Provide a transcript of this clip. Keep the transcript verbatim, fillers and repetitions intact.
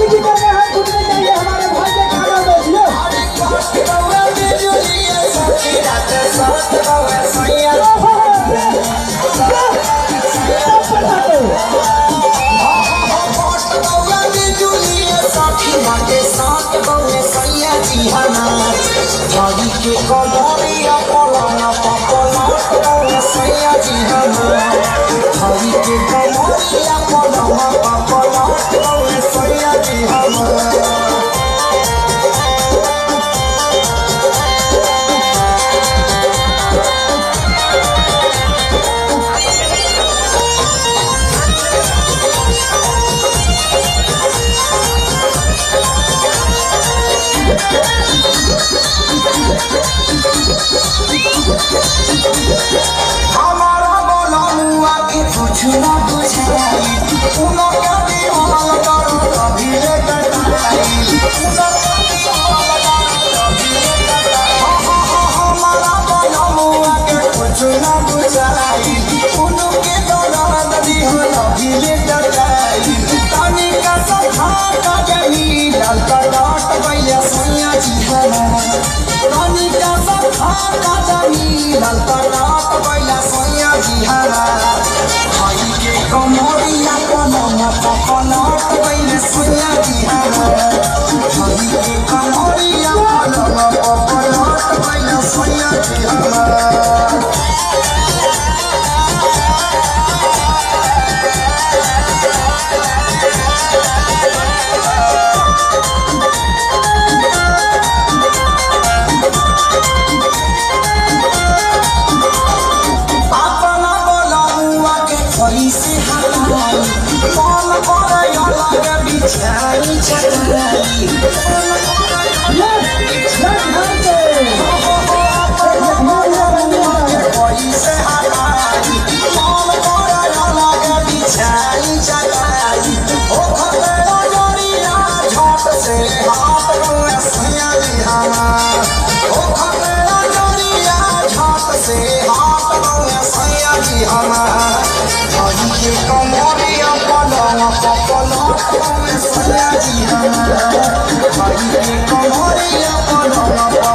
जी का यहाँ सुनने चाहिए हमारे भाई के खाना दीजिए। के कमरिया पलना पपला सैया जी हमार हरी के कमरिया पलना पपला सैया जी हमार हमारा बोला मुआ के कुछ ना बुझाई उनो का दीवाल करो कभी ले कटाई उनो का दीवाल करो कभी ले कटाई हमारा बोला मुआ के कुछ ना बुझाई उनो के दौरान दी हो कभी ले कटाई तानी का सखा का जही लाल कलाट भैया सैया जी हमारा तानी का सखा का जही लाल कलाट भैया सैया जी हमारा भाई के कमरिया पलना पपलाट भैया सैया जी हमारा भाई के कमरिया पलना पपलाट भैया सैया जी हमारा से हटाई कौन करे अलग बिछाई चटाई कौन करे अलग बिछाई कोई से हटाई कौन करे अलग बिछाई चटाई ओ खले नजरिया झट से हाथ में सैया जी हमार ओ खले नजरिया झट से हाथ में सैया जी हमार के कमरिया पलना पपला सैया जी हमार भाई के कमरिया पलना